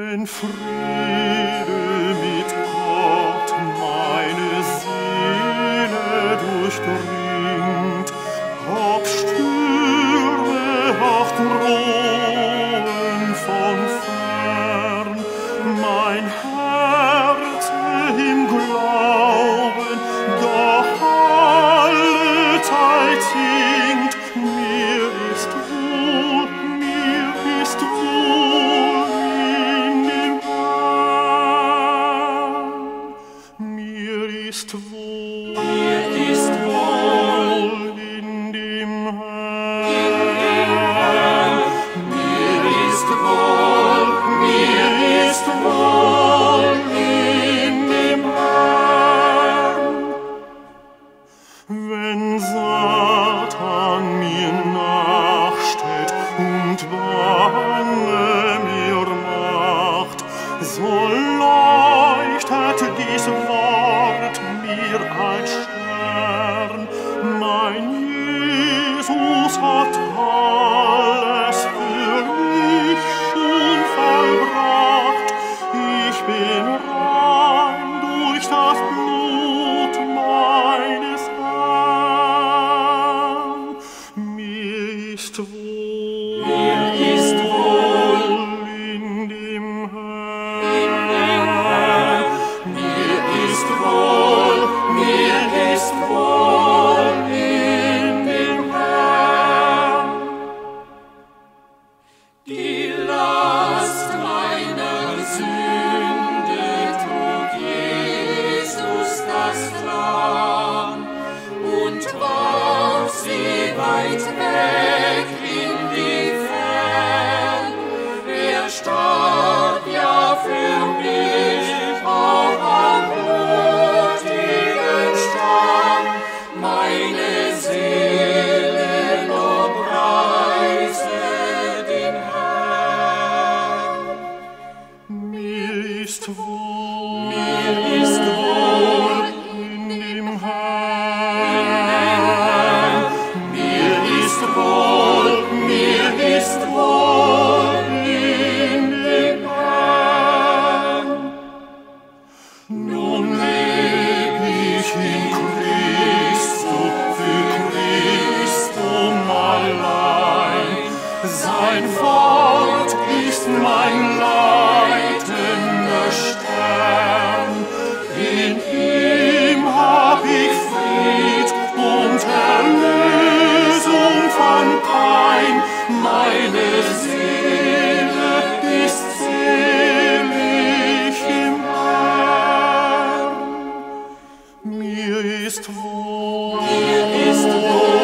Wenn Friede mit Gott meine Seele durchdringt, ob Stürme auch drohen von fern, mein Herz im Glauben doch allezeit singt, mir ist wohl in dem Herrn. Mir ist wohl in dem Herrn. Mir ist wohl in dem Herrn. Wenn Satan mir nachsteht und Bange mir macht, so leuchtet dies Wort mir ein Stern. Mein Jesus hat alles für mich schon vollbracht. Ich bin rein durch das Blut meines Herrn. Mir ist wohl in dem Herrn. Mir ist wohl in dem Herrn. Die Last meiner Sünde trug Jesus das Lamm und warf sie weit weg in die Fern. Er starb ja für mich auch am blutigen Stamm. Meine Seele lobpreise den Herrn. Mir ist wohl in dem Herrn. Mir ist wohl in dem Herrn. Nun leb ich in Christum, für Christum allein. Sein Wort ist mein leitender Stern. In ihm hab ich Fried und Erlösung von Pein. Meine Seele ist selig im Herrn. Mir ist wohl